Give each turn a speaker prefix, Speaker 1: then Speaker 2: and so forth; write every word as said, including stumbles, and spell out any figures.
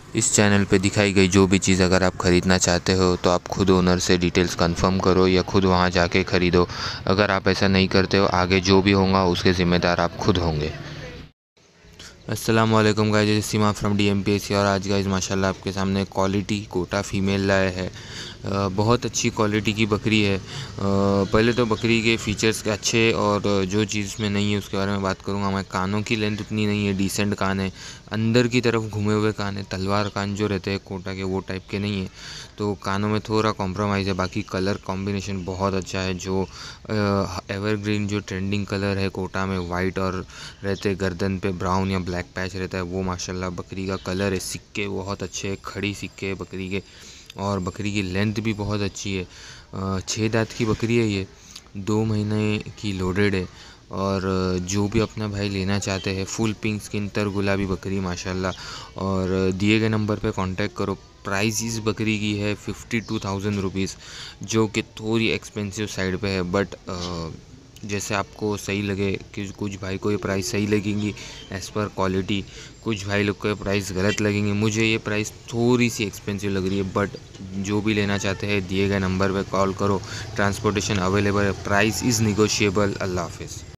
Speaker 1: इस चैनल पे दिखाई गई जो भी चीज़ अगर आप ख़रीदना चाहते हो तो आप खुद ओनर से डिटेल्स कंफर्म करो या खुद वहाँ जाके ख़रीदो। अगर आप ऐसा नहीं करते हो आगे जो भी होगा उसके ज़िम्मेदार आप खुद होंगे। अस्सलाम वालेकुम guys, this is Seema from D M P S C. और आज गाइस माशाल्लाह आपके सामने क्वालिटी कोटा फ़ीमेल लाए है। अ, बहुत अच्छी क्वालिटी की बकरी है। अ, पहले तो बकरी के फ़ीचर्स अच्छे और जो चीज़ में नहीं है उसके बारे में बात करूँगा मैं। कानों की लेंथ उतनी नहीं है, डिसेंट कान है, अंदर की तरफ घूमे हुए कान है, तलवार कान जो रहते हैं कोटा के वो टाइप के नहीं है, तो कानों में थोड़ा कॉम्प्रोमाइज़ है। बाकी कलर कॉम्बिनेशन बहुत अच्छा है। जो एवरग्रीन जो ट्रेंडिंग कलर है कोटा में, वाइट और रहते गर्दन पे ब्राउन या ब्लैक पैच रहता है, वो माशाल्लाह बकरी का कलर है। सिक्के बहुत अच्छे हैं, खड़ी सिक्के है बकरी के, और बकरी की लेंथ भी बहुत अच्छी है। छः दांत की बकरी है ये, दो महीने की लोडेड है। और जो भी अपना भाई लेना चाहते हैं, फुल पिंक स्किन तर गुलाबी बकरी माशाल्लाह। और दिए गए नंबर पे कांटेक्ट करो। प्राइस इस बकरी की है फिफ्टी टू थाउजेंड रुपीज़, जो कि थोड़ी एक्सपेंसिव साइड पे है, बट जैसे आपको सही लगे। कि कुछ भाई को ये प्राइस सही लगेंगी एज़ पर क्वालिटी, कुछ भाई लोग को ये प्राइस गलत लगेंगे। मुझे ये प्राइस थोड़ी सी एक्सपेंसिव लग रही है, बट जो भी लेना चाहते हैं दिए गए नंबर पे कॉल करो। ट्रांसपोर्टेशन अवेलेबल है, प्राइस इज़ निगोशिएबल। अल्लाह हाफिज़।